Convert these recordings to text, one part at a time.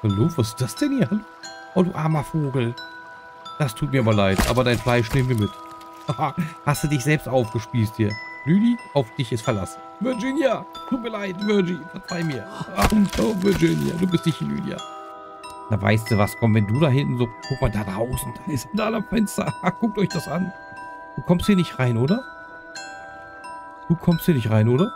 Hallo, was ist das denn hier? Hallo? Oh, du armer Vogel. Das tut mir aber leid, aber dein Fleisch nehmen wir mit. Haha, hast du dich selbst aufgespießt hier. Lüdi, auf dich ist Verlass. Virginia, tut mir leid, Virgie, verzeih mir. Oh, Virginia, du bist nicht Lydia. Na, weißt du was, komm, wenn du da hinten so, guck mal da draußen, da ist da am Fenster. Guckt euch das an. Du kommst hier nicht rein, oder? Du kommst hier nicht rein, oder?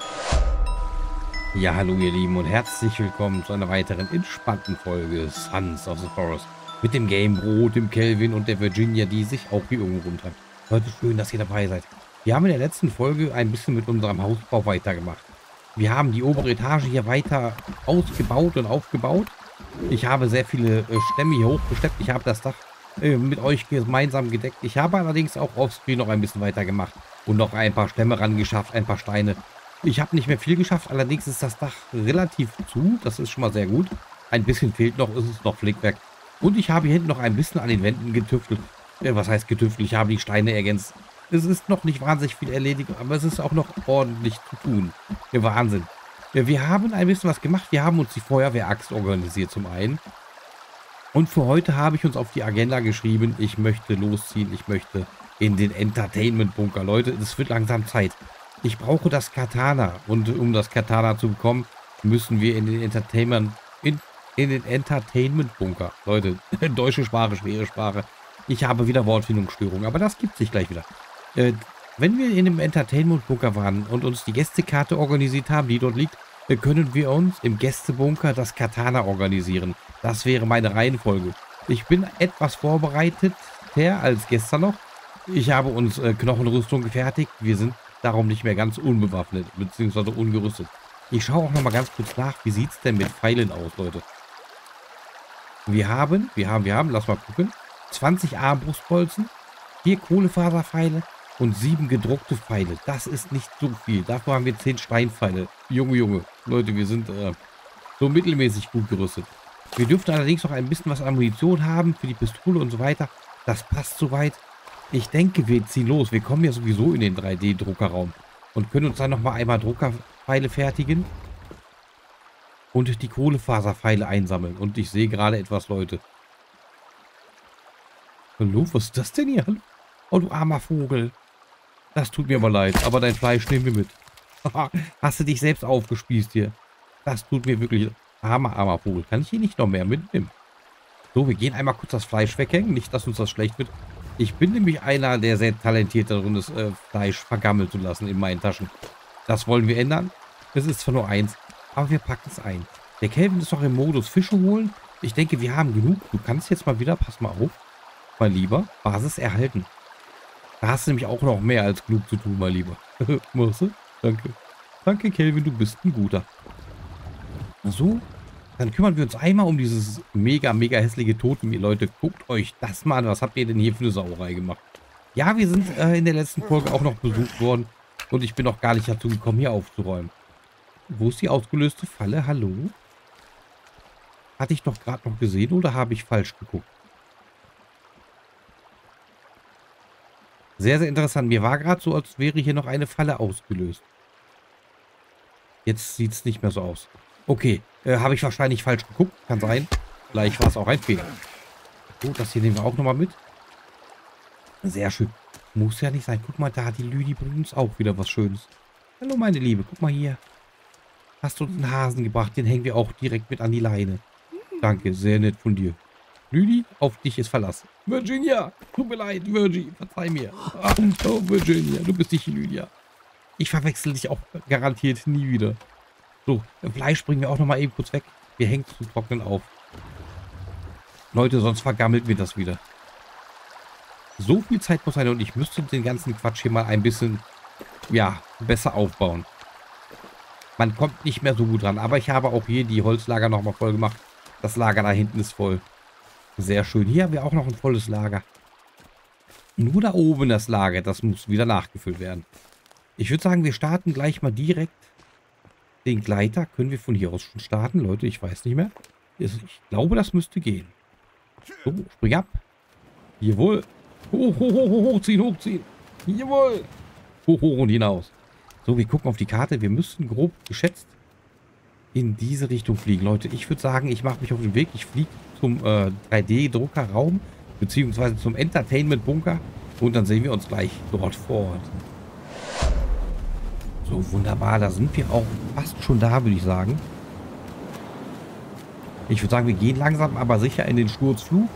Ja, hallo ihr Lieben und herzlich willkommen zu einer weiteren entspannten Folge Sons of the Forest. Mit dem Game Bro, dem Kelvin und der Virginia, die sich auch hier irgendwo rumtreibt. Leute, schön, dass ihr dabei seid. Wir haben in der letzten Folge ein bisschen mit unserem Hausbau weitergemacht. Wir haben die obere Etage hier weiter ausgebaut und aufgebaut. Ich habe sehr viele Stämme hier hochgesteppt. Ich habe das Dach mit euch gemeinsam gedeckt. Ich habe allerdings auch offscreen noch ein bisschen weiter gemacht und noch ein paar Stämme ran geschafft, ein paar Steine. Ich habe nicht mehr viel geschafft, allerdings ist das Dach relativ zu. Das ist schon mal sehr gut. Ein bisschen fehlt noch, ist es noch Flickwerk. Und ich habe hier hinten noch ein bisschen an den Wänden getüftelt. Was heißt getüftelt? Ich habe die Steine ergänzt. Es ist noch nicht wahnsinnig viel erledigt, aber es ist auch noch ordentlich zu tun. Wahnsinn. Wir haben ein bisschen was gemacht. Wir haben uns die Feuerwehraxt organisiert zum einen. Und für heute habe ich uns auf die Agenda geschrieben, ich möchte losziehen. Ich möchte in den Entertainment-Bunker. Leute, es wird langsam Zeit. Ich brauche das Katana. Und um das Katana zu bekommen, müssen wir in den Entertainment-Bunker. Leute, deutsche Sprache, schwere Sprache. Ich habe wieder Wortfindungsstörungen, aber das gibt sich gleich wieder. Wenn wir in dem Entertainment-Bunker waren und uns die Gästekarte organisiert haben, die dort liegt, können wir uns im Gästebunker das Katana organisieren. Das wäre meine Reihenfolge. Ich bin etwas vorbereitet als gestern noch. Ich habe uns Knochenrüstung gefertigt. Wir sind darum nicht mehr ganz unbewaffnet, beziehungsweise ungerüstet. Ich schaue auch noch mal ganz kurz nach, wie sieht es denn mit Pfeilen aus, Leute. Wir haben, lass mal gucken, 20 Armbrustbolzen, 4 Kohlefaserpfeile und 7 gedruckte Pfeile. Das ist nicht so viel. Dafür haben wir 10 Steinpfeile. Junge. Leute, wir sind so mittelmäßig gut gerüstet. Wir dürften allerdings noch ein bisschen was an Munition haben für die Pistole und so weiter. Das passt soweit. Ich denke, wir ziehen los. Wir kommen ja sowieso in den 3D-Druckerraum und können uns dann noch mal einmal Druckerpfeile fertigen und die Kohlefaserpfeile einsammeln. Und ich sehe gerade etwas, Leute. Hallo, was ist das denn hier? Hallo? Oh, du armer Vogel. Das tut mir aber leid, aber dein Fleisch nehmen wir mit. Hast du dich selbst aufgespießt hier? Das tut mir wirklich... Armer Vogel. Kann ich hier nicht noch mehr mitnehmen? So, wir gehen einmal kurz das Fleisch weghängen. Nicht, dass uns das schlecht wird. Ich bin nämlich einer, der sehr talentiert darin ist, Fleisch vergammeln zu lassen in meinen Taschen. Das wollen wir ändern. Es ist zwar nur eins, aber wir packen es ein. Der Kelvin ist noch im Modus Fische holen. Ich denke, wir haben genug. Du kannst jetzt mal wieder, pass mal auf, mein Lieber, Basis erhalten. Da hast du nämlich auch noch mehr als genug zu tun, mein Lieber. Machst du? Danke. Danke, Kelvin, du bist ein guter. So, dann kümmern wir uns einmal um dieses mega hässliche Totem. Ihr Leute, guckt euch das mal an. Was habt ihr denn hier für eine Sauerei gemacht? Ja, wir sind in der letzten Folge auch noch besucht worden. Und ich bin noch gar nicht dazu gekommen, hier aufzuräumen. Wo ist die ausgelöste Falle? Hallo? Hatte ich doch gerade noch gesehen oder habe ich falsch geguckt? Sehr interessant. Mir war gerade so, als wäre hier noch eine Falle ausgelöst. Jetzt sieht es nicht mehr so aus. Okay, habe ich wahrscheinlich falsch geguckt. Kann sein. Vielleicht war es auch ein Fehler. So, das hier nehmen wir auch nochmal mit. Sehr schön. Muss ja nicht sein. Guck mal da, die Lüdi bringt uns auch wieder was Schönes. Hallo, meine Liebe. Guck mal hier. Hast du uns einen Hasen gebracht? Den hängen wir auch direkt mit an die Leine. Danke, sehr nett von dir. Lüdi, auf dich ist Verlass. Virginia, tut mir leid, Virgie, verzeih mir. Oh, Virginia, du bist nicht Lydia. Ich verwechsel dich auch garantiert nie wieder. So, Fleisch bringen wir auch noch mal eben kurz weg. Wir hängen es zum Trocknen auf. Leute, sonst vergammelt mir das wieder. So viel Zeit muss sein und ich müsste den ganzen Quatsch hier mal ein bisschen, ja, besser aufbauen. Man kommt nicht mehr so gut ran, aber ich habe auch hier die Holzlager noch mal voll gemacht. Das Lager da hinten ist voll. Sehr schön. Hier haben wir auch noch ein volles Lager. Nur da oben das Lager, das muss wieder nachgefüllt werden. Ich würde sagen, wir starten gleich mal direkt den Gleiter. Können wir von hier aus schon starten? Leute, ich weiß nicht mehr. Ich glaube, das müsste gehen. So, spring ab. Jawohl. Hochziehen, hochziehen. in diese Richtung fliegen. Leute, ich würde sagen, ich mache mich auf den Weg. Ich fliege zum 3D-Druckerraum, beziehungsweise zum Entertainment-Bunker. Und dann sehen wir uns gleich dort vor Ort. So, wunderbar. Da sind wir auch fast schon da, würde ich sagen. Ich würde sagen, wir gehen langsam, aber sicher in den Sturzflug.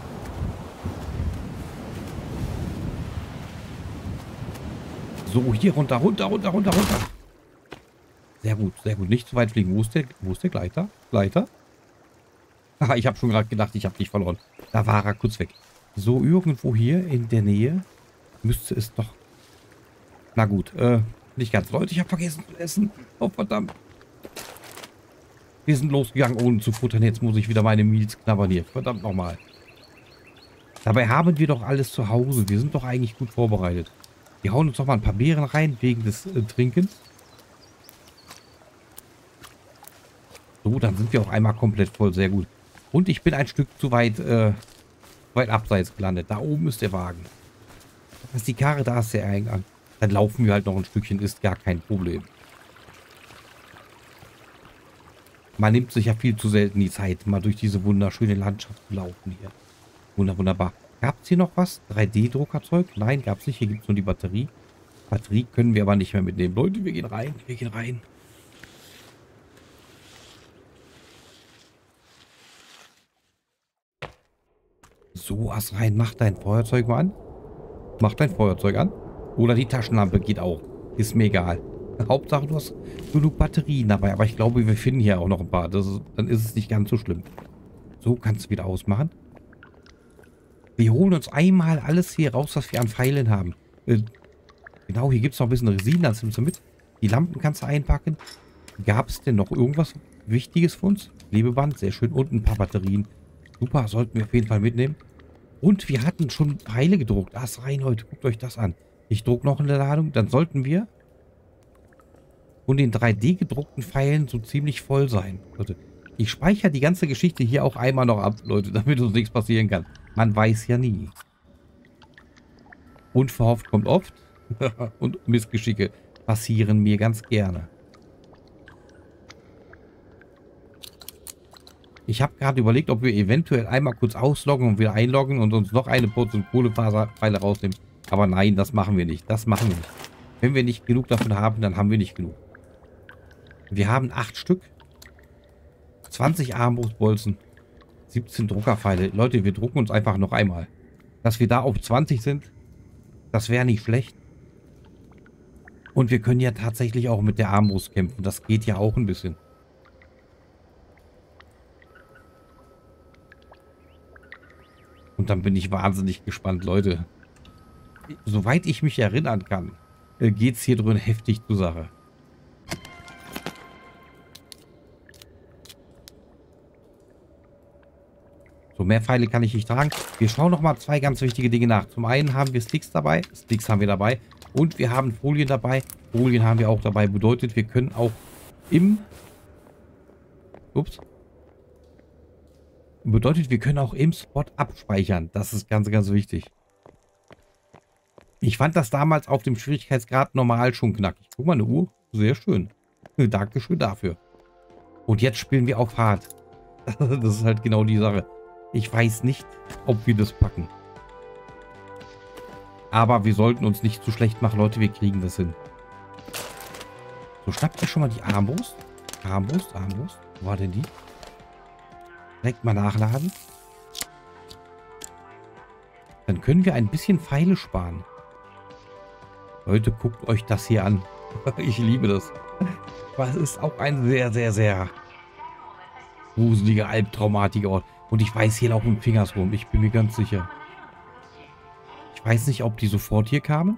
So, hier runter, runter, runter, runter, runter. Sehr gut, sehr gut. Nicht zu weit fliegen. Wo ist der Gleiter? Gleiter? Aha, ich habe schon gerade gedacht, ich habe dich verloren. Da war er kurz weg. So, irgendwo hier in der Nähe müsste es doch... Na gut, nicht ganz. Leute, ich habe vergessen zu essen. Oh, verdammt. Wir sind losgegangen, ohne zu futtern. Jetzt muss ich wieder meine Meals knabbern hier. Verdammt nochmal. Dabei haben wir doch alles zu Hause. Wir sind doch eigentlich gut vorbereitet. Wir hauen uns doch mal ein paar Beeren rein, wegen des Trinkens. So, dann sind wir auch einmal komplett voll. Sehr gut. Und ich bin ein Stück zu weit abseits gelandet. Da oben ist der Wagen. Das ist die Karre, da ist der Eingang. Dann laufen wir halt noch ein Stückchen, ist gar kein Problem. Man nimmt sich ja viel zu selten die Zeit, mal durch diese wunderschöne Landschaft zu laufen hier. Wunderbar. Gab es hier noch was? 3D-Druckerzeug? Nein, gab es nicht. Hier gibt es nur die Batterie. Batterie können wir aber nicht mehr mitnehmen. Leute, wir gehen rein. Wir gehen rein. So, was rein. Mach dein Feuerzeug mal an. Mach dein Feuerzeug an. Oder die Taschenlampe geht auch. Ist mir egal. Hauptsache, du hast genug Batterien dabei. Aber ich glaube, wir finden hier auch noch ein paar. Dann ist es nicht ganz so schlimm. So, kannst du wieder ausmachen. Wir holen uns einmal alles hier raus, was wir an Pfeilen haben. Genau, hier gibt es noch ein bisschen Resin. Das nimmst du mit. Die Lampen kannst du einpacken. Gab es denn noch irgendwas Wichtiges für uns? Klebeband, sehr schön. Und ein paar Batterien. Super, sollten wir auf jeden Fall mitnehmen. Und wir hatten schon Pfeile gedruckt. Das rein heute. Guckt euch das an. Ich drucke noch eine Ladung. Dann sollten wir von den 3D gedruckten Pfeilen so ziemlich voll sein. Leute, ich speichere die ganze Geschichte hier auch einmal noch ab, Leute, damit uns nichts passieren kann. Man weiß ja nie. Unverhofft kommt oft. Und Missgeschicke passieren mir ganz gerne. Ich habe gerade überlegt, ob wir eventuell einmal kurz ausloggen und wieder einloggen und uns noch eine Portion Kohlefaserpfeile rausnehmen. Aber nein, das machen wir nicht. Das machen wir nicht. Wenn wir nicht genug davon haben, dann haben wir nicht genug. Wir haben 8 Stück. 20 Armbrustbolzen. 17 Druckerpfeile. Leute, wir drucken uns einfach noch einmal. Dass wir da auf 20 sind, das wäre nicht schlecht. Und wir können ja tatsächlich auch mit der Armbrust kämpfen. Das geht ja auch ein bisschen. Und dann bin ich wahnsinnig gespannt, Leute. Soweit ich mich erinnern kann, geht es hier drin heftig zur Sache. So, mehr Pfeile kann ich nicht tragen. Wir schauen noch mal 2 ganz wichtige Dinge nach. Zum einen haben wir Sticks dabei. Sticks haben wir dabei. Und wir haben Folien dabei. Folien haben wir auch dabei. Bedeutet, wir können auch im... Ups. Bedeutet, wir können auch im Spot abspeichern. Das ist ganz, ganz wichtig. Ich fand das damals auf dem Schwierigkeitsgrad normal schon knackig. Guck mal, eine Uhr. Sehr schön. Dankeschön dafür. Und jetzt spielen wir auf hart. Das ist halt genau die Sache. Ich weiß nicht, ob wir das packen. Aber wir sollten uns nicht zu schlecht machen, Leute. Wir kriegen das hin. So, schnappt ihr schon mal die Armbrust? Armbrust. Wo war denn die? Direkt mal nachladen. Dann können wir ein bisschen Pfeile sparen. Leute, guckt euch das hier an. Ich liebe das. Aber es ist auch ein sehr, sehr, sehr gruseliger, albtraumatiger Ort. Und ich weiß, hier laufen Fingers rum. Ich bin mir ganz sicher. Ich weiß nicht, ob die sofort hier kamen.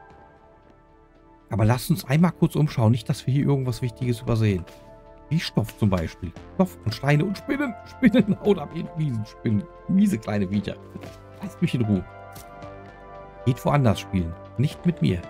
Aber lasst uns einmal kurz umschauen. Nicht, dass wir hier irgendwas Wichtiges übersehen. Wie Stoff zum Beispiel. Stoff und Steine und Spinnen. Spinnen haut ab, ihr miesen Spinnen. Miese kleine Viecher. Lasst mich in Ruhe. Geht woanders spielen. Nicht mit mir.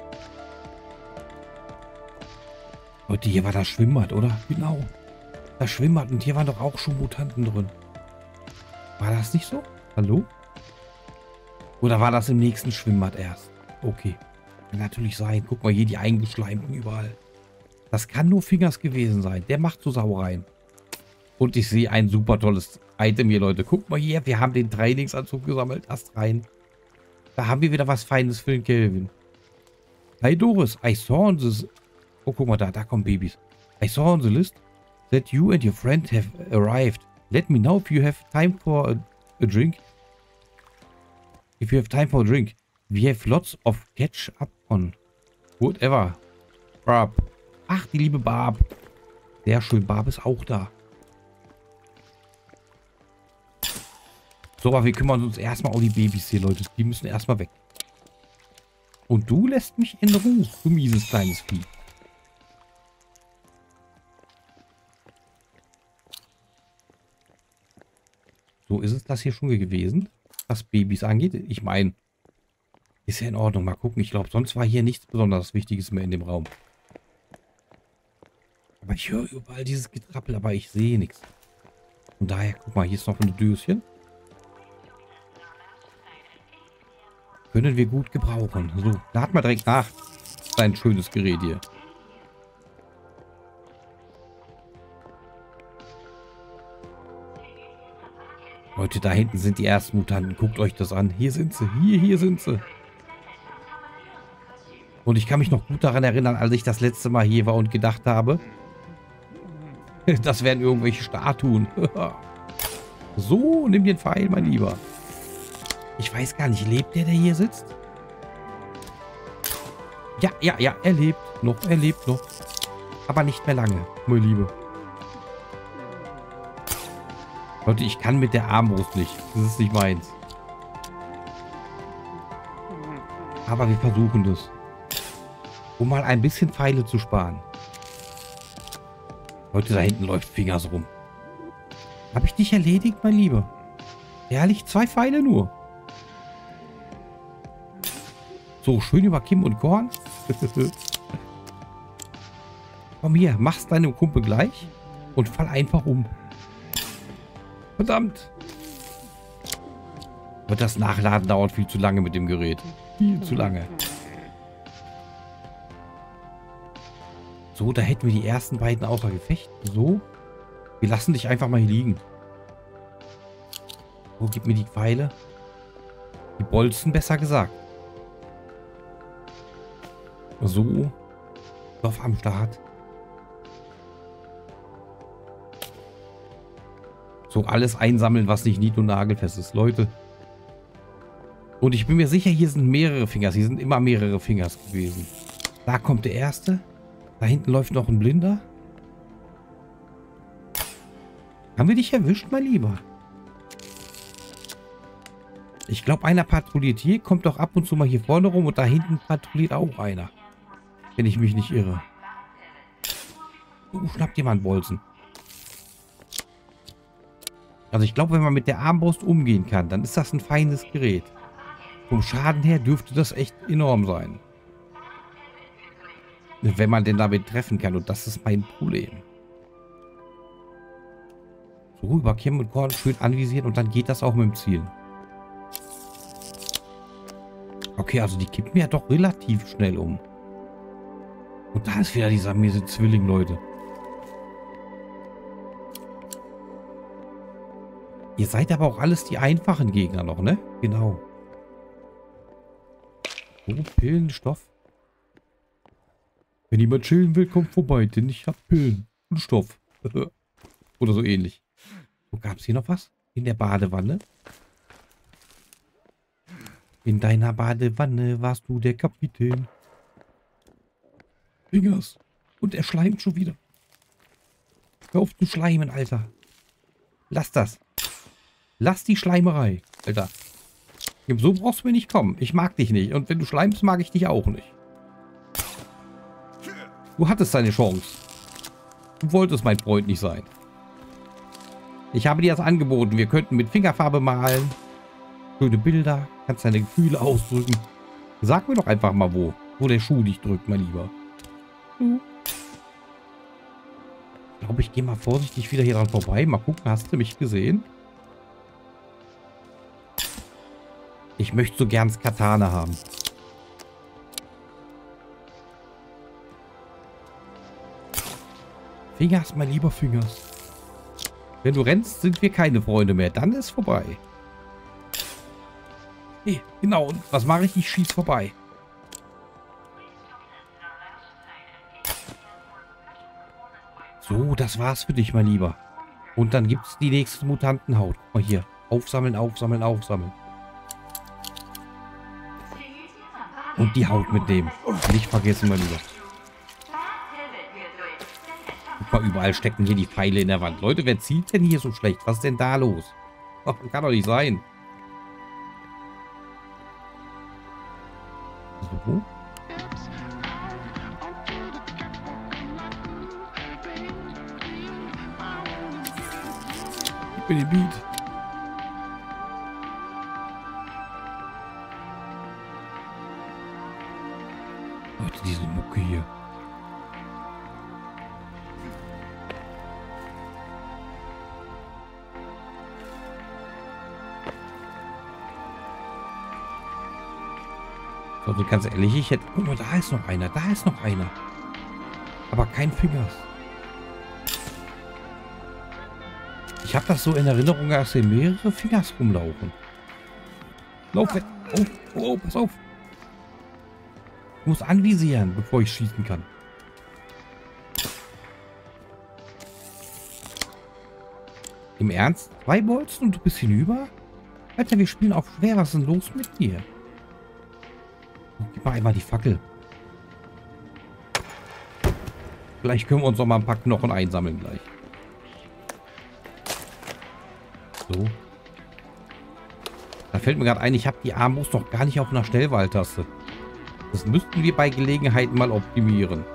Leute, hier war das Schwimmbad, oder? Genau. Das Schwimmbad. Und hier waren doch auch schon Mutanten drin. War das nicht so? Hallo? Oder war das im nächsten Schwimmbad erst? Okay. Kann natürlich sein. Guck mal hier, die eingeschleimten überall. Das kann nur Fingers gewesen sein. Der macht so Sauereien. Und ich sehe ein super tolles Item hier, Leute. Guckt mal hier, wir haben den Trainingsanzug gesammelt. Ast rein. Da haben wir wieder was Feines für den Kelvin. Hi Doris, I saw on this... Oh, guck mal da, da kommen Babys. I saw on the list that you and your friend have arrived. Let me know if you have time for a drink. If you have time for a drink. We have lots of catch up on. Whatever. Barb. Ach, die liebe Barb. Sehr schön, Barb ist auch da. So, aber wir kümmern uns erstmal um die Babys hier, Leute. Die müssen erstmal weg. Und du lässt mich in Ruhe, du mieses kleines Vieh. So, ist es das hier schon gewesen, was Babys angeht? Ich meine, ist ja in Ordnung. Mal gucken. Ich glaube, sonst war hier nichts besonders Wichtiges mehr in dem Raum. Aber ich höre überall dieses Getrappel, aber ich sehe nichts. Von daher, guck mal, hier ist noch ein Döschen. Können wir gut gebrauchen. So, lad mal direkt nach. Sein schönes Gerät hier. Leute, da hinten sind die ersten Mutanten. Guckt euch das an. Hier sind sie. Hier sind sie. Und ich kann mich noch gut daran erinnern, als ich das letzte Mal hier war und gedacht habe, das wären irgendwelche Statuen. So, nimm den Pfeil, mein Lieber. Ich weiß gar nicht, lebt der hier sitzt? Ja, er lebt noch, Aber nicht mehr lange, mein Lieber. Leute, ich kann mit der Armbrust nicht. Das ist nicht meins. Aber wir versuchen das. Um mal ein bisschen Pfeile zu sparen. Leute, da hinten läuft Fingers rum. Habe ich dich erledigt, mein Lieber? Ehrlich, 2 Pfeile nur. So, schön über Kim und Korn. Komm hier, mach's deinem Kumpel gleich und fall einfach um. Verdammt. Und das Nachladen dauert viel zu lange mit dem Gerät. Viel zu lange. So, da hätten wir die ersten beiden außer Gefecht. So. Wir lassen dich einfach mal hier liegen. So, gib mir die Pfeile. Die Bolzen, besser gesagt. So. Stoff am Start. So, alles einsammeln, was nicht nied- und nagelfest ist, Leute. Und ich bin mir sicher, hier sind mehrere Fingers. Hier sind immer mehrere Fingers gewesen. Da kommt der erste. Da hinten läuft noch ein Blinder. Haben wir dich erwischt, mein Lieber? Ich glaube, einer patrouilliert hier, kommt doch ab und zu mal hier vorne rum und da hinten patrouilliert auch einer. Wenn ich mich nicht irre. Schnapp dir mal einen Bolzen. Also ich glaube, wenn man mit der Armbrust umgehen kann, dann ist das ein feines Gerät. Vom Schaden her dürfte das echt enorm sein. Wenn man denn damit treffen kann. Und das ist mein Problem. So, über Kim und Korn schön anvisieren und dann geht das auch mit dem Ziel. Okay, also die kippen ja doch relativ schnell um. Und da ist wieder dieser miese Zwilling, Leute. Ihr seid aber auch alles die einfachen Gegner noch, ne? Genau. Oh, Pillen, Stoff. Wenn jemand chillen will, kommt vorbei, denn ich hab Pillen und Stoff. Oder so ähnlich. So, gab es hier noch was? In der Badewanne? In deiner Badewanne warst du der Kapitän. Fingers. Und er schleimt schon wieder. Hör auf zu schleimen, Alter. Lass das. Lass die Schleimerei, Alter. So brauchst du mir nicht kommen. Ich mag dich nicht. Und wenn du schleimst, mag ich dich auch nicht. Du hattest deine Chance. Du wolltest mein Freund nicht sein. Ich habe dir das angeboten. Wir könnten mit Fingerfarbe malen. Schöne Bilder. Kannst deine Gefühle ausdrücken. Sag mir doch einfach mal, wo der Schuh dich drückt, mein Lieber. Ich glaube, ich gehe mal vorsichtig wieder hier dran vorbei. Mal gucken, hast du mich gesehen? Ich möchte so gern das Katana haben. Fingers, mein lieber Fingers. Wenn du rennst, sind wir keine Freunde mehr. Dann ist vorbei. Hey, genau. Und was mache ich? Ich schieße vorbei. So, das war's für dich, mein Lieber. Und dann gibt's die nächste Mutantenhaut. Guck mal hier. Aufsammeln, aufsammeln, aufsammeln. Und die Haut mitnehmen. Nicht vergessen, mein Lieber. Guck mal, überall stecken hier die Pfeile in der Wand. Leute, wer zieht denn hier so schlecht? Was ist denn da los? Ach, kann doch nicht sein. So. Ich bin im Beat. Leute, diese Mucke hier. Also ganz ehrlich, ich hätte... Guck mal, da ist noch einer. Da ist noch einer. Aber kein Fingers. Ich habe das so in Erinnerung, dass hier mehrere Fingers rumlaufen. Lauf weg. Oh, oh, oh, pass auf. Ich muss anvisieren, bevor ich schießen kann. Im Ernst? 2 Bolzen und du bist hinüber? Alter, wir spielen auf schwer. Was ist denn los mit dir? Gib mal einmal die Fackel. Vielleicht können wir uns noch mal ein paar Knochen einsammeln gleich. So. Da fällt mir gerade ein, ich habe die Armbrust noch gar nicht auf einer Stellwahltaste. Das müssten wir bei Gelegenheit mal optimieren.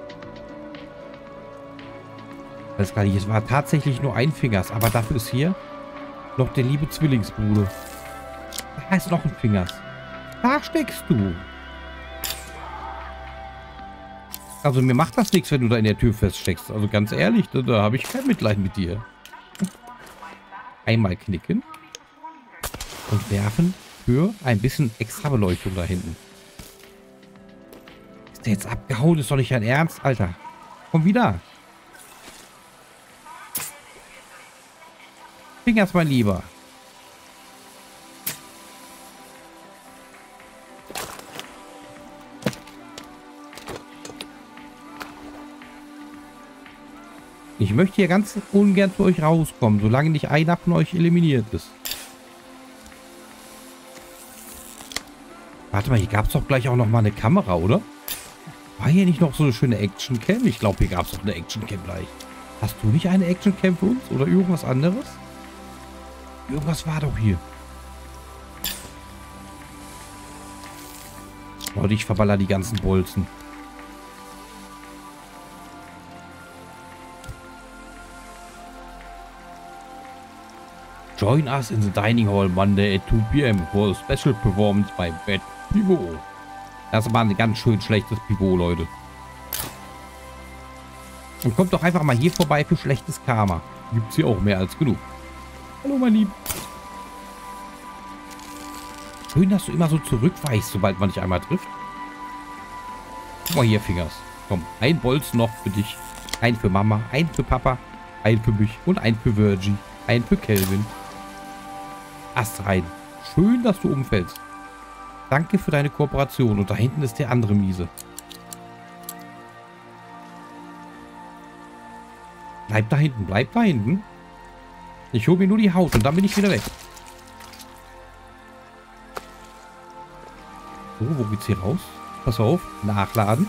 Alles klar, es war tatsächlich nur ein Fingers, aber dafür ist hier noch der liebe Zwillingsbruder. Da ist noch ein Fingers. Da steckst du. Also mir macht das nichts, wenn du da in der Tür feststeckst. Also ganz ehrlich, da habe ich kein Mitleid mit dir. Einmal knicken. Und werfen für ein bisschen extra Beleuchtung da hinten. Ist der jetzt abgehauen? Ist doch nicht dein Ernst, Alter. Komm wieder. Fingers, mein Lieber. Ich möchte hier ganz ungern zu euch rauskommen, solange nicht einer von euch eliminiert ist. Warte mal, hier gab es doch gleich auch noch mal eine Kamera, oder? War hier nicht noch so eine schöne Action-Cam? Ich glaube, hier gab es doch eine Action-Cam gleich. Hast du nicht eine Action-Cam für uns? Oder irgendwas anderes? Irgendwas war doch hier. Leute, ich verballer die ganzen Bolzen. Join us in the dining hall Monday at 2 p.m. for a special performance by Bad Pivot. Das war ein ganz schön schlechtes Pivot, Leute. Und kommt doch einfach mal hier vorbei für schlechtes Karma. Gibt's hier auch mehr als genug. Hallo, mein Lieb. Schön, dass du immer so zurückweichst, sobald man dich einmal trifft. Guck mal hier, Fingers. Komm, ein Bolzen noch für dich. Ein für Mama, ein für Papa, ein für mich und ein für Virgie. Ein für Kelvin. Ast rein. Schön, dass du umfällst. Danke für deine Kooperation. Und da hinten ist der andere Miese. Bleib da hinten, bleib da hinten. Ich hole mir nur die Haut und dann bin ich wieder weg. So, wo geht's hier raus? Pass auf, nachladen.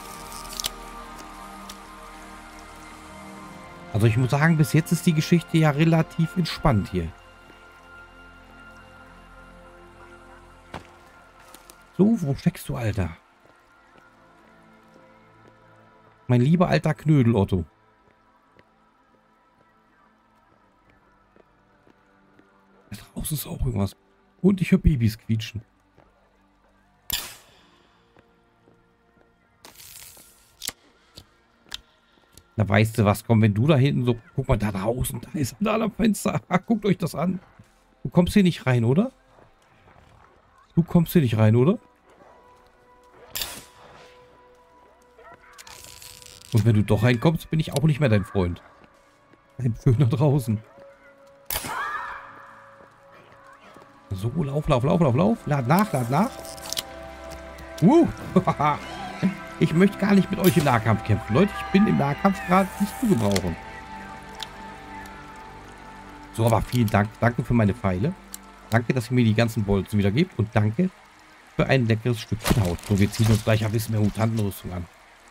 Also ich muss sagen, bis jetzt ist die Geschichte ja relativ entspannt hier. So, wo steckst du, Alter? Mein lieber alter Knödel, Otto. Da draußen ist auch irgendwas. Und ich höre Babys quietschen. Na, weißt du was, komm, wenn du da hinten so... Guck mal, da draußen, da ist da am Fenster. Guckt euch das an. Du kommst hier nicht rein, oder? Du kommst hier nicht rein, oder? Und wenn du doch reinkommst, bin ich auch nicht mehr dein Freund. Bleib schön nach draußen. So, lauf. Lad nach. Ich möchte gar nicht mit euch im Nahkampf kämpfen. Leute, ich bin im Nahkampf gerade nicht zu gebrauchen. So, aber vielen Dank. Danke für meine Pfeile. Danke, dass ihr mir die ganzen Bolzen wieder gebt. Und danke für ein leckeres Stückchen Haut. So, wir ziehen uns gleich ein bisschen mehr Mutantenrüstung an.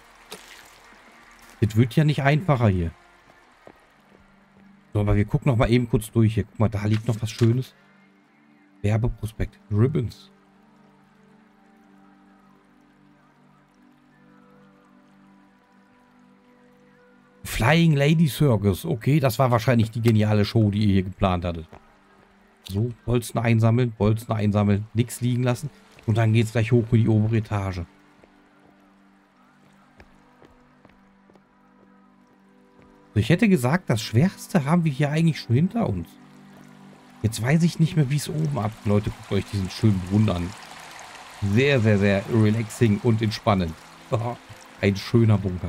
Das wird ja nicht einfacher hier. So, aber wir gucken noch mal eben kurz durch hier. Guck mal, da liegt noch was Schönes. Werbeprospekt. Ribbons. Flying Lady Circus. Okay, das war wahrscheinlich die geniale Show, die ihr hier geplant hattet. So, Bolzen einsammeln. Nichts liegen lassen. Und dann geht es gleich hoch in die obere Etage. So, ich hätte gesagt, das Schwerste haben wir hier eigentlich schon hinter uns. Jetzt weiß ich nicht mehr, wie es oben abgeht. Leute, guckt euch diesen schönen Brunnen an. Sehr, sehr, sehr relaxing und entspannend. Oh, ein schöner Bunker.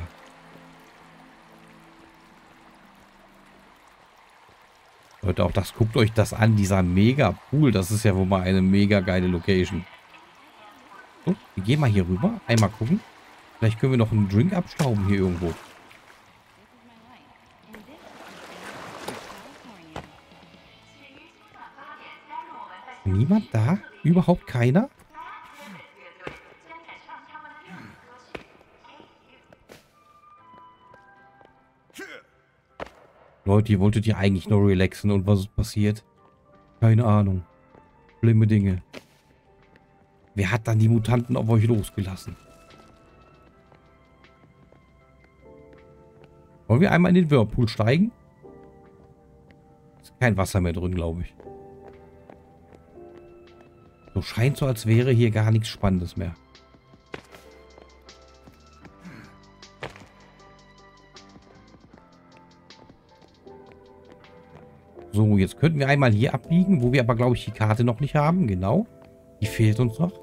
Leute, auch das, guckt euch das an. Dieser Mega-Pool, das ist ja wohl mal eine mega geile Location. So, wir gehen mal hier rüber. Einmal gucken. Vielleicht können wir noch einen Drink abstauben hier irgendwo. Niemand da? Überhaupt keiner? Leute, ihr wolltet ja eigentlich nur relaxen und was ist passiert? Keine Ahnung. Schlimme Dinge. Wer hat dann die Mutanten auf euch losgelassen? Wollen wir einmal in den Whirlpool steigen? Ist kein Wasser mehr drin, glaube ich. So scheint so, als wäre hier gar nichts Spannendes mehr. So, jetzt könnten wir einmal hier abbiegen, wo wir aber, glaube ich, die Karte noch nicht haben. Genau. Die fehlt uns noch.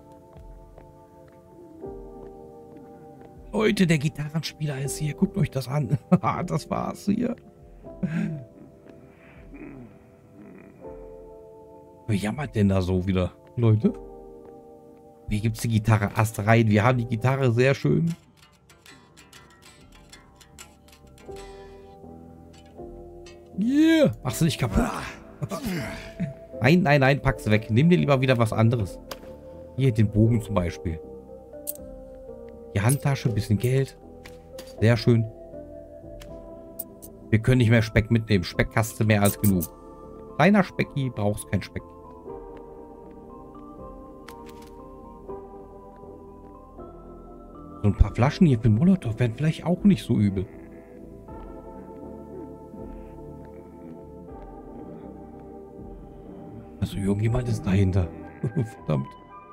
Leute, der Gitarrenspieler ist hier. Guckt euch das an. Das war's hier. Wer jammert denn da so wieder, Leute? Wie gibt's die Gitarre? Ast rein. Wir haben die Gitarre sehr schön. Yeah. Machst du nicht kaputt? Nein, nein, nein, pack's weg. Nimm dir lieber wieder was anderes. Hier, den Bogen zum Beispiel. Die Handtasche, ein bisschen Geld. Sehr schön. Wir können nicht mehr Speck mitnehmen. Speck hast du mehr als genug. Kleiner Specki, brauchst kein Speck. So ein paar Flaschen hier für Molotow wären vielleicht auch nicht so übel. Also irgendjemand ist dahinter. Verdammt.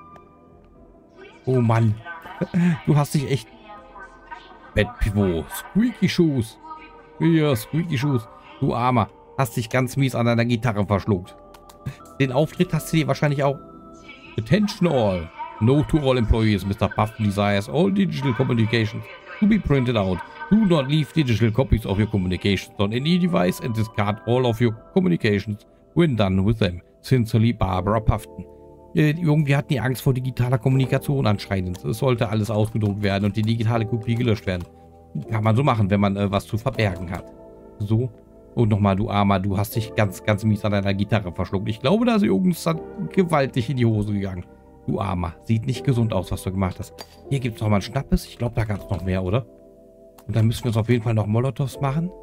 Oh Mann. Du hast dich echt... Bettpivot. Squeaky Shoes. Ja, Squeaky Shoes. Du Armer. Hast dich ganz mies an deiner Gitarre verschluckt. Den Auftritt hast du dir wahrscheinlich auch... Attention all. No to all employees. Mr. Puffin desires all digital communications to be printed out. Do not leave digital copies of your communications on any device and discard all of your communications when done with them. Sincerely, Barbara Puffin. Irgendwie hatten die Angst vor digitaler Kommunikation anscheinend. Es sollte alles ausgedruckt werden und die digitale Kopie gelöscht werden. Kann man so machen, wenn man was zu verbergen hat. So. Und nochmal, du Armer, du hast dich ganz, ganz mies an deiner Gitarre verschluckt. Ich glaube, da ist irgendwas gewaltig in die Hose gegangen. Du Armer. Sieht nicht gesund aus, was du gemacht hast. Hier gibt es nochmal ein Schnappes. Ich glaube, da gab es noch mehr, oder? Und dann müssen wir uns auf jeden Fall noch Molotows machen.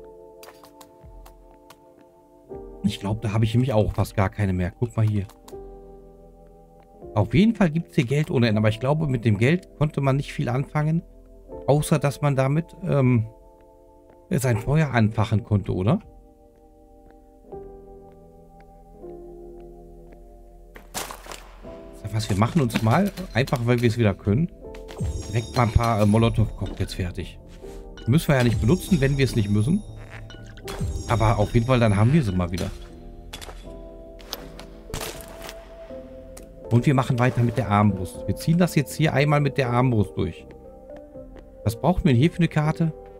Ich glaube, da habe ich nämlich auch fast gar keine mehr. Guck mal hier. Auf jeden Fall gibt es hier Geld ohne Ende. Aber ich glaube, mit dem Geld konnte man nicht viel anfangen. Außer, dass man damit sein Feuer anfachen konnte, oder? Was, wir machen uns mal, einfach weil wir es wieder können, direkt mal ein paar Molotow-Cocktails fertig. Müssen wir ja nicht benutzen, wenn wir es nicht müssen. Aber auf jeden Fall, dann haben wir sie mal wieder. Und wir machen weiter mit der Armbrust. Wir ziehen das jetzt hier einmal mit der Armbrust durch. Was brauchen wir denn hier für eine Karte?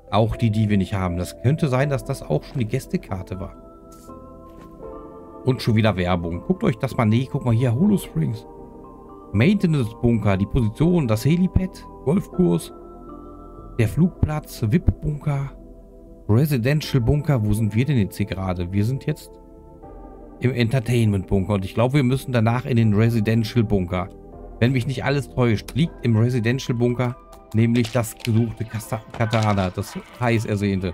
Auch die, die wir nicht haben. Das könnte sein, dass das auch schon die Gästekarte war. Und schon wieder Werbung. Guckt euch das mal. Nee, guck mal hier. Holo Springs. Maintenance Bunker. Die Position. Das Helipad. Golfkurs. Der Flugplatz. VIP Bunker. Residential Bunker. Wo sind wir denn jetzt hier gerade? Wir sind jetzt im Entertainment Bunker. Und ich glaube, wir müssen danach in den Residential Bunker. Wenn mich nicht alles täuscht, liegt im Residential Bunker nämlich das gesuchte Katana. Das heiß ersehnte.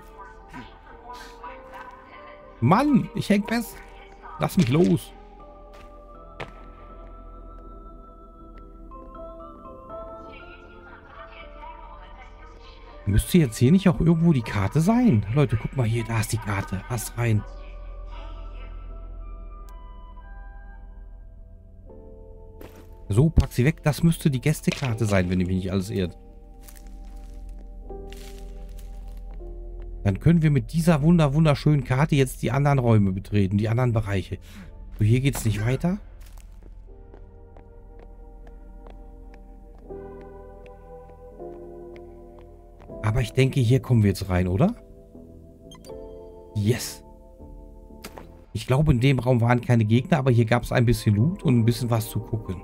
Mann, ich häng fest. Lass mich los. Müsste jetzt hier nicht auch irgendwo die Karte sein? Leute, guck mal hier, da ist die Karte. Ast rein. So, pack sie weg. Das müsste die Gästekarte sein, wenn mich nicht alles irrt. Dann können wir mit dieser wunderschönen Karte jetzt die anderen Räume betreten, die anderen Bereiche. So, hier geht es nicht weiter. Aber ich denke, hier kommen wir jetzt rein, oder? Yes. Ich glaube, in dem Raum waren keine Gegner, aber hier gab es ein bisschen Loot und ein bisschen was zu gucken.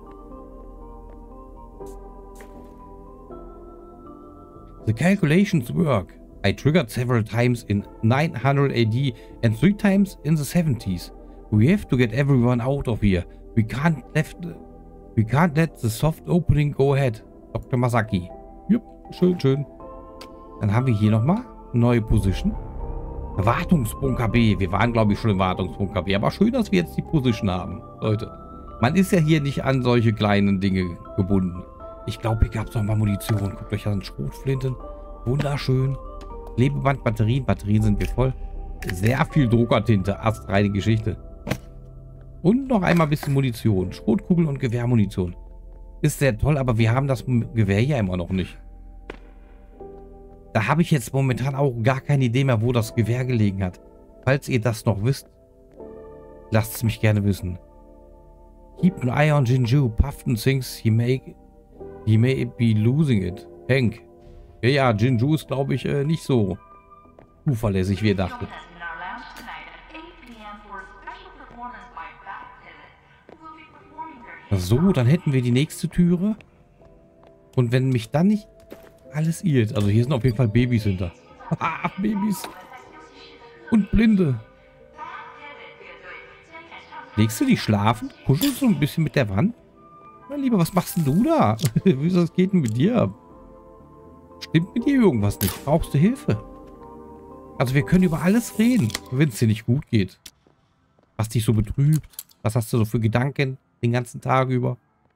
The calculations work. I triggered several times in 900 AD and 3 times in the 70s. We have to get everyone out of here. We can't let the soft opening go ahead. Dr. Masaki. Jupp, schön. Dann haben wir hier nochmal neue Position. Wartungsbunker B. Wir waren, glaube ich, schon im Wartungsbunker B. Aber schön, dass wir jetzt die Position haben. Leute, man ist ja hier nicht an solche kleinen Dinge gebunden. Ich glaube, hier gab es nochmal Munition. Guckt euch an, Schrotflinten. Wunderschön. Klebeband, Batterien. Batterien sind wir voll. Sehr viel Druckertinte. Astreine Geschichte. Und noch einmal ein bisschen Munition. Schrotkugeln und Gewehrmunition. Ist sehr toll, aber wir haben das Gewehr ja immer noch nicht. Da habe ich jetzt momentan auch gar keine Idee mehr, wo das Gewehr gelegen hat. Falls ihr das noch wisst, lasst es mich gerne wissen. Keep an eye on Jinju. Puffton thinks he may be losing it. Hank. Ja, Jinju ist, glaube ich, nicht so zuverlässig, wie ihr dachtet. So, dann hätten wir die nächste Türe. Und wenn mich dann nicht alles irrt. Also hier sind auf jeden Fall Babys hinter. Babys. Und Blinde. Legst du die schlafen? Kuschelst du ein bisschen mit der Wand? Mein Lieber, was machst denn du da? Wieso geht denn mit dir? Stimmt mit dir irgendwas nicht? Brauchst du Hilfe? Also wir können über alles reden, wenn es dir nicht gut geht. Was dich so betrübt. Was hast du so für Gedanken den ganzen Tag über?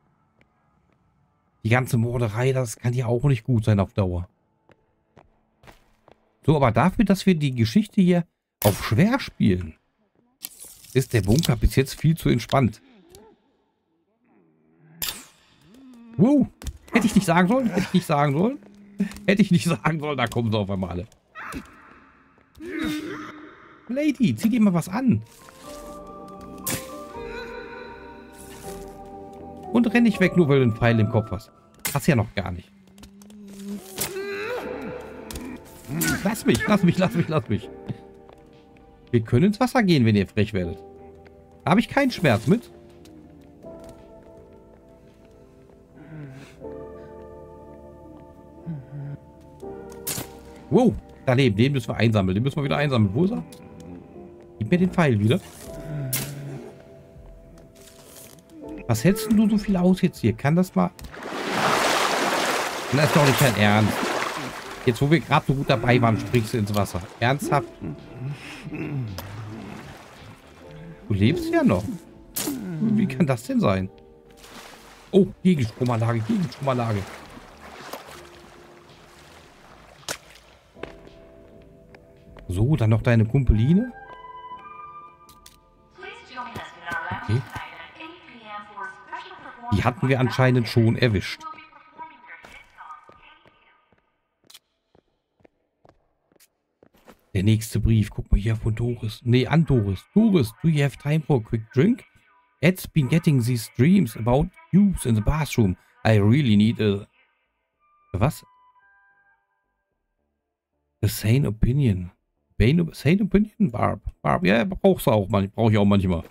Die ganze Morderei, das kann ja auch nicht gut sein auf Dauer. So, aber dafür, dass wir die Geschichte hier auf schwer spielen, ist der Bunker bis jetzt viel zu entspannt. Wow. Hätte ich nicht sagen sollen? Hätte ich nicht sagen sollen? Hätte ich nicht sagen sollen, da kommen sie auf einmal alle. Lady, zieh dir mal was an. Und renn nicht weg, nur weil du einen Pfeil im Kopf hast. Hast ja noch gar nicht. Lass mich. Wir können ins Wasser gehen, wenn ihr frech werdet. Da habe ich keinen Schmerz mit. Wow, daneben. Den müssen wir einsammeln. Den müssen wir wieder einsammeln. Wo ist er? Gib mir den Pfeil wieder. Was hältst du so viel aus jetzt hier? Kann das mal... Das ist doch nicht dein Ernst. Jetzt, wo wir gerade so gut dabei waren, springst du ins Wasser. Ernsthaft? Du lebst ja noch. Wie kann das denn sein? Oh, Gegenstromanlage. So, dann noch deine Kumpeline. Okay. Die hatten wir anscheinend schon erwischt. Der nächste Brief. Guck mal hier von Doris. Nee, an Doris. Doris, do you have time for a quick drink? Ed's been getting these dreams about cubes in the bathroom. I really need a... Was? A Sane Opinion. Sane Opinion? Barb. Barb, ja, brauchst du auch manchmal. Brauche ich auch manchmal.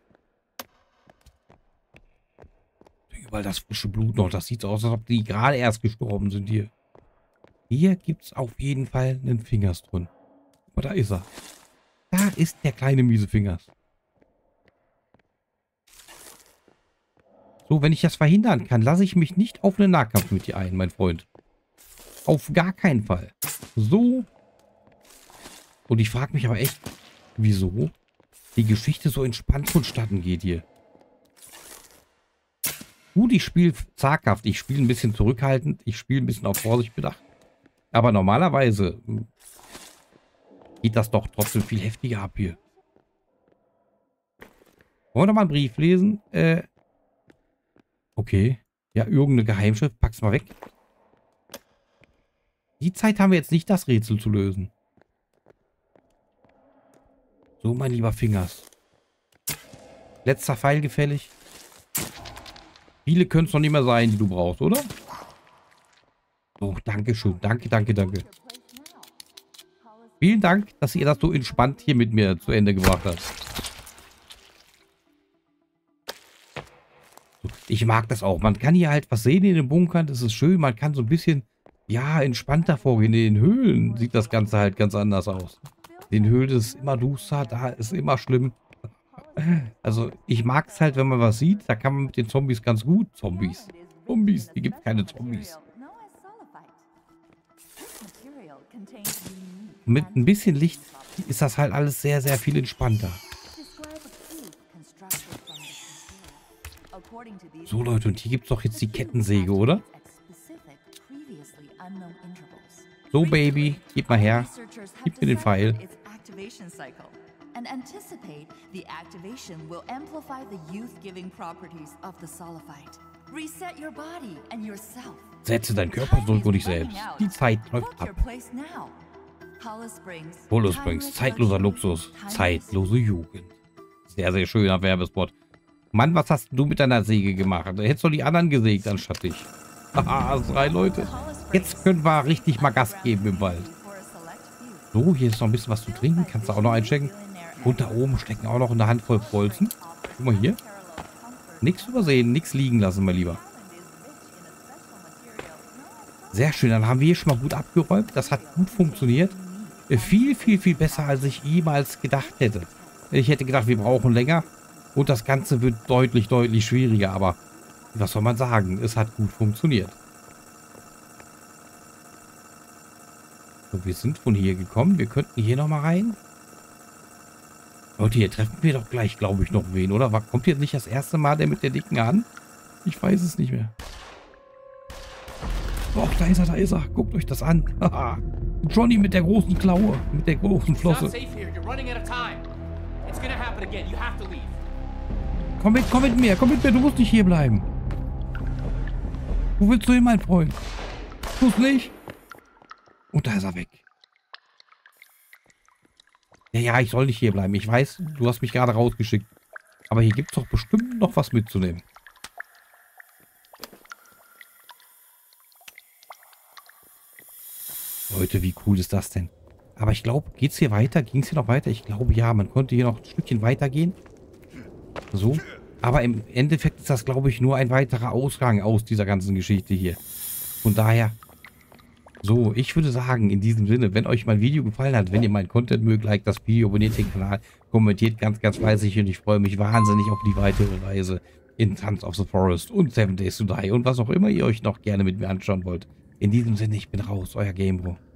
Überall das frische Blut noch. Das sieht so aus, als ob die gerade erst gestorben sind hier. Hier gibt es auf jeden Fall einen Fingers drin. Aber da ist er. Da ist der kleine miese Fingers. So, wenn ich das verhindern kann, lasse ich mich nicht auf einen Nahkampf mit dir ein, mein Freund. Auf gar keinen Fall. So. Und ich frage mich aber echt, wieso die Geschichte so entspannt vonstatten geht hier. Gut, ich spiele zaghaft, ich spiele ein bisschen zurückhaltend, ich spiele ein bisschen auf Vorsicht bedacht. Aber normalerweise geht das doch trotzdem viel heftiger ab hier. Wollen wir noch mal einen Brief lesen? Okay. Ja, irgendeine Geheimschrift. Pack's mal weg. Die Zeit haben wir jetzt nicht, das Rätsel zu lösen. So, mein lieber Fingers. Letzter Pfeil gefällig. Viele können es noch nicht mehr sein, die du brauchst, oder? Oh, danke schön. Danke, danke, danke. Vielen Dank, dass ihr das so entspannt hier mit mir zu Ende gebracht habt. Ich mag das auch. Man kann hier halt was sehen in den Bunkern. Das ist schön. Man kann so ein bisschen, ja, entspannter vorgehen. In den Höhlen sieht das Ganze halt ganz anders aus. In den Höhlen ist es immer duster. Da ist immer schlimm. Also, ich mag es halt, wenn man was sieht. Da kann man mit den Zombies ganz gut. Zombies. Zombies. Hier gibt es keine Zombies. Mit ein bisschen Licht ist das halt alles sehr, sehr viel entspannter. So, Leute, und hier gibt es doch jetzt die Kettensäge, oder? So, Baby, gib mal her. Gib mir den Pfeil. And anticipate the activation will amplify the youth-giving properties of the Solifite. Reset your body and yourself. Setze deinen Körper zurück und dich selbst. Die Zeit läuft ab. Hollow Springs, zeitloser Luxus, zeitlose Jugend. Sehr, sehr schöner Werbespot. Mann, was hast du mit deiner Säge gemacht? Da hättest du die anderen gesägt anstatt dich. Haha, 3 Leute. Jetzt können wir richtig mal Gas geben im Wald. So, hier ist noch ein bisschen was zu trinken. Kannst du auch noch einchecken. Und da oben stecken auch noch eine Handvoll Bolzen. Guck mal hier. Nichts übersehen, nichts liegen lassen, mein Lieber. Sehr schön, dann haben wir hier schon mal gut abgeräumt. Das hat gut funktioniert. Viel, viel, viel besser, als ich jemals gedacht hätte. Ich hätte gedacht, wir brauchen länger. Und das Ganze wird deutlich, deutlich schwieriger. Aber was soll man sagen? Es hat gut funktioniert. So, wir sind von hier gekommen. Wir könnten hier nochmal rein. Leute, hier treffen wir doch gleich, glaube ich, noch wen, oder? Kommt hier nicht das erste Mal der mit der Dicken an? Ich weiß es nicht mehr. Doch, da ist er, da ist er. Guckt euch das an. Haha. Johnny mit der großen Klaue, mit der großen Flosse. Komm mit mir, du musst nicht hier bleiben. Wo willst du hin, mein Freund? Tu's nicht? Und da ist er weg. Ja, ich soll nicht hier bleiben. Ich weiß, du hast mich gerade rausgeschickt. Aber hier gibt es doch bestimmt noch was mitzunehmen. Leute, wie cool ist das denn? Aber ich glaube, geht es hier weiter? Ging es hier noch weiter? Ich glaube, ja. Man konnte hier noch ein Stückchen weitergehen. So. Aber im Endeffekt ist das, glaube ich, nur ein weiterer Ausgang aus dieser ganzen Geschichte hier. Von daher... So, ich würde sagen, in diesem Sinne, wenn euch mein Video gefallen hat, wenn ihr meinen Content mögt, liked das Video, abonniert den Kanal, kommentiert ganz, ganz fleißig und ich freue mich wahnsinnig auf die weitere Reise in Sons of the Forest und 7 Days to Die und was auch immer ihr euch noch gerne mit mir anschauen wollt. In diesem Sinne, ich bin raus, euer Gamebro.